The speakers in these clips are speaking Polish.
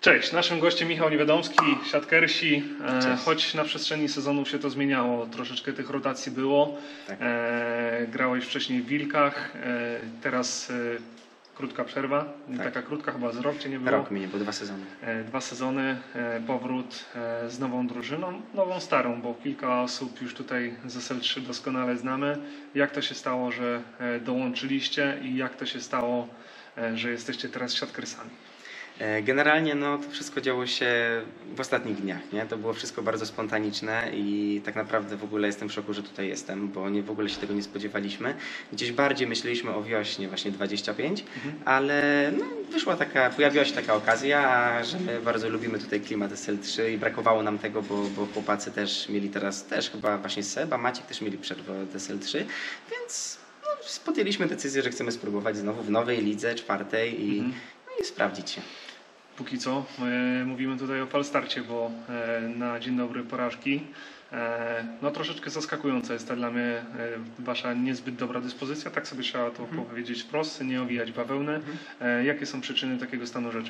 Cześć, naszym gościem Michał Niewiadomski, siatkersi. Cześć. Choć na przestrzeni sezonu się to zmieniało, troszeczkę tych rotacji było. Tak. Grałeś wcześniej w Wilkach, teraz krótka przerwa, nie Tak. taka krótka, chyba z rok cię nie było. Rok mi nie było, 2 sezony. 2 sezony, powrót z nową drużyną, nową starą, bo kilka osób już tutaj z SL3 doskonale znamy. Jak to się stało, że dołączyliście i jak to się stało, że jesteście teraz siatkersami? Generalnie no, to wszystko działo się w ostatnich dniach, nie? To było wszystko bardzo spontaniczne i tak naprawdę w ogóle jestem w szoku, że tutaj jestem, bo w ogóle się tego nie spodziewaliśmy. Gdzieś bardziej myśleliśmy o wiośnie właśnie 25, ale no, pojawiła się taka okazja, że my bardzo lubimy tutaj klimat SL3 i brakowało nam tego, bo chłopacy też mieli teraz, chyba właśnie Seba, Maciek też mieli przerwę od SL3, więc no, podjęliśmy decyzję, że chcemy spróbować znowu w nowej lidze, 4. i sprawdzić się. Póki co mówimy tutaj o falstarcie, bo na dzień dobry porażki no troszeczkę zaskakująca jest ta dla mnie wasza niezbyt dobra dyspozycja, tak sobie trzeba to powiedzieć wprost, nie owijać bawełny. Jakie są przyczyny takiego stanu rzeczy?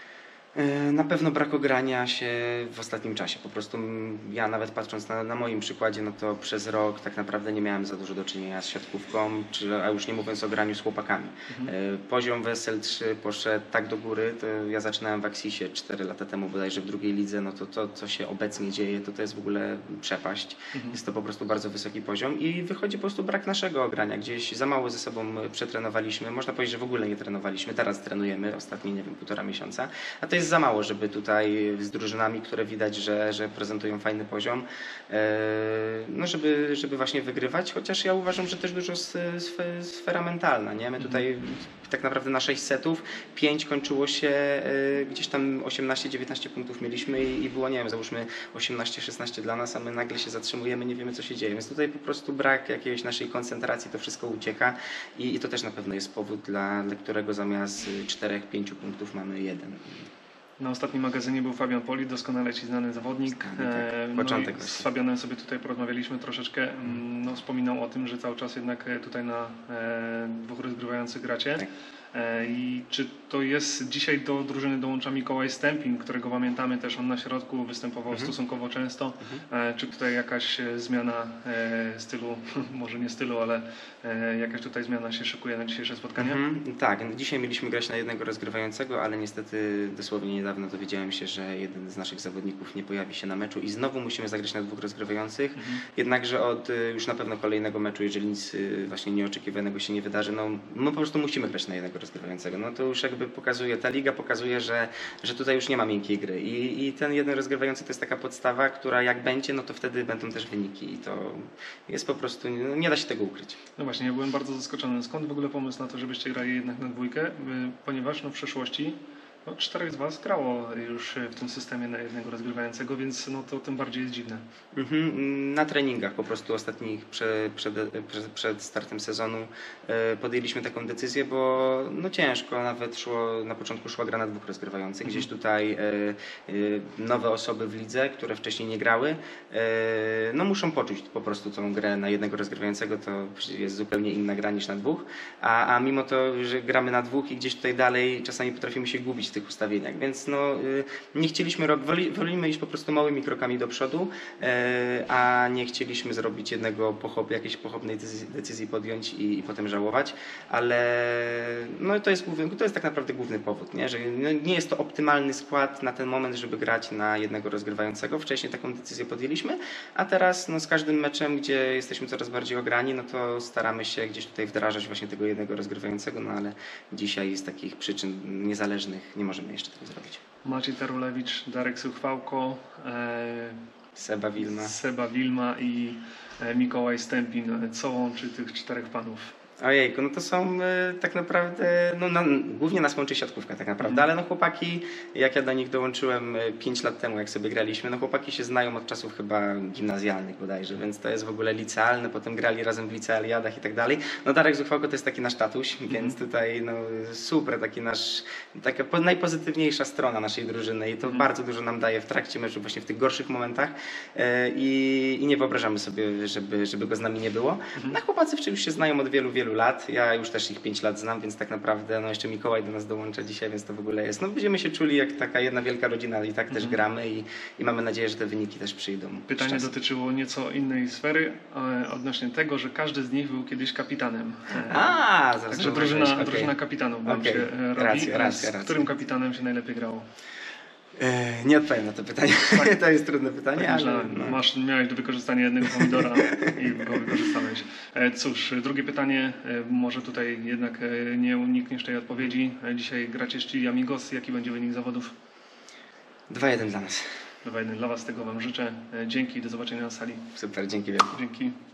Na pewno brak ogrania się w ostatnim czasie. Po prostu ja nawet patrząc na moim przykładzie, no to przez rok tak naprawdę nie miałem za dużo do czynienia z siatkówką, a już nie mówiąc o graniu z chłopakami. Poziom w SL3 poszedł tak do góry, to ja zaczynałem w Axisie 4 lata temu bodajże w drugiej lidze, no to co się obecnie dzieje, to jest w ogóle przepaść. Jest to po prostu bardzo wysoki poziom i wychodzi po prostu brak naszego ogrania. Gdzieś za mało ze sobą przetrenowaliśmy, można powiedzieć, że w ogóle nie trenowaliśmy, teraz trenujemy ostatnie, nie wiem, 1,5 miesiąca, a to jest za mało, żeby tutaj z drużynami, które widać, że prezentują fajny poziom, no żeby właśnie wygrywać, chociaż ja uważam, że też dużo sfera mentalna, nie? My tutaj tak naprawdę na 6 setów 5 kończyło się gdzieś tam 18-19 punktów mieliśmy i było, nie wiem, załóżmy 18-16 dla nas, a my nagle się zatrzymujemy, nie wiemy co się dzieje, więc tutaj po prostu brak jakiejś naszej koncentracji, to wszystko ucieka i to też na pewno jest powód, dla którego zamiast 4-5 punktów mamy 1. Na ostatnim magazynie był Fabian Poli, doskonale ci znany zawodnik. Początek z Fabianem sobie tutaj porozmawialiśmy troszeczkę. No, wspominał o tym, że cały czas jednak tutaj na 2 rozgrywających gracie. Tak. I czy to jest, dzisiaj do drużyny dołącza Mikołaj Stępin, którego pamiętamy też, on na środku występował stosunkowo często. Czy tutaj jakaś zmiana stylu, może nie stylu, ale jakaś tutaj zmiana się szykuje na dzisiejsze spotkanie? Tak, dzisiaj mieliśmy grać na 1 rozgrywającego, ale niestety dosłownie niedawno dowiedziałem się, że jeden z naszych zawodników nie pojawi się na meczu i znowu musimy zagrać na 2 rozgrywających. Jednakże od już na pewno kolejnego meczu, jeżeli nic właśnie nieoczekiwanego się nie wydarzy, no my po prostu musimy grać na 1 rozgrywającego. No to już jakby pokazuje, ta liga pokazuje, że tutaj już nie ma miękkiej gry i ten 1 rozgrywający to jest taka podstawa, która jak będzie, no to wtedy będą też wyniki i to jest po prostu, no nie da się tego ukryć. No właśnie, ja byłem bardzo zaskoczony. Skąd w ogóle pomysł na to, żebyście grali jednak na 2? Ponieważ no w przeszłości 4 z was grało już w tym systemie na 1 rozgrywającego, więc no to tym bardziej jest dziwne. Na treningach po prostu ostatnich przed startem sezonu podjęliśmy taką decyzję, bo no ciężko nawet na początku szła gra na 2 rozgrywających. Gdzieś tutaj nowe osoby w lidze, które wcześniej nie grały, no muszą poczuć po prostu tą grę na 1 rozgrywającego, to jest zupełnie inna gra niż na 2, a mimo to, że gramy na 2 i gdzieś tutaj dalej czasami potrafimy się gubić w tych ustawieniach, więc no nie chcieliśmy, wolimy iść po prostu małymi krokami do przodu, a nie chcieliśmy zrobić jakiejś pochopnej decyzji podjąć i potem żałować, ale no to jest tak naprawdę główny powód, nie? Że nie jest to optymalny skład na ten moment, żeby grać na 1 rozgrywającego. Wcześniej taką decyzję podjęliśmy, a teraz no, z każdym meczem, gdzie jesteśmy coraz bardziej ograni, no to staramy się gdzieś tutaj wdrażać właśnie tego 1 rozgrywającego, no ale dzisiaj z takich przyczyn niezależnych nie możemy jeszcze tego zrobić. Maciej Tarulewicz, Darek Suchwałko, Seba Wilma i Mikołaj Stępin. Co łączy tych 4 panów? Ojejku, no to są tak naprawdę, głównie nas łączy siatkówka tak naprawdę, ale no chłopaki, jak ja do nich dołączyłem 5 lat temu, jak sobie graliśmy, no chłopaki się znają od czasów chyba gimnazjalnych bodajże, więc to jest w ogóle licealne, potem grali razem w licealiadach i tak dalej. No Darek Zuchwałko to jest taki nasz tatuś, więc tutaj no super, taka najpozytywniejsza strona naszej drużyny i to bardzo dużo nam daje w trakcie meczu, właśnie w tych gorszych momentach i nie wyobrażamy sobie, żeby go z nami nie było. A chłopacy już się znają od wielu wielu lat. Ja już też ich 5 lat znam, więc tak naprawdę no jeszcze Mikołaj do nas dołącza dzisiaj, więc to w ogóle jest. No będziemy się czuli jak taka jedna wielka rodzina i tak też gramy i mamy nadzieję, że te wyniki też przyjdą. z Pytanie czasem. dotyczyło nieco innej sfery, odnośnie tego, że każdy z nich był kiedyś kapitanem. Zaraz Także zauważyłeś, drużyna kapitanów wam Okej. się robi. Racja. Z którym kapitanem się najlepiej grało? Nie odpowiem na to pytanie. To jest trudne pytanie, Tak, ale myślałem, no. miałeś do wykorzystania jednego pomidora i go wykorzystałeś. Cóż, drugie pytanie, może tutaj jednak nie unikniesz tej odpowiedzi. Dzisiaj gracie z Chile Amigos. Jaki będzie wynik zawodów? 2-1 dla nas. 2-1 dla Was, tego Wam życzę. Dzięki, do zobaczenia na sali. Super, dzięki wielkie. Dzięki.